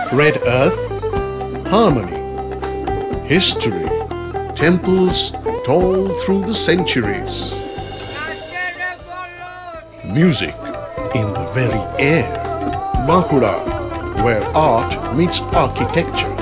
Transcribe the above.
Red earth, harmony, history, temples tall through the centuries. Music in the very air. Bankura, where art meets architecture.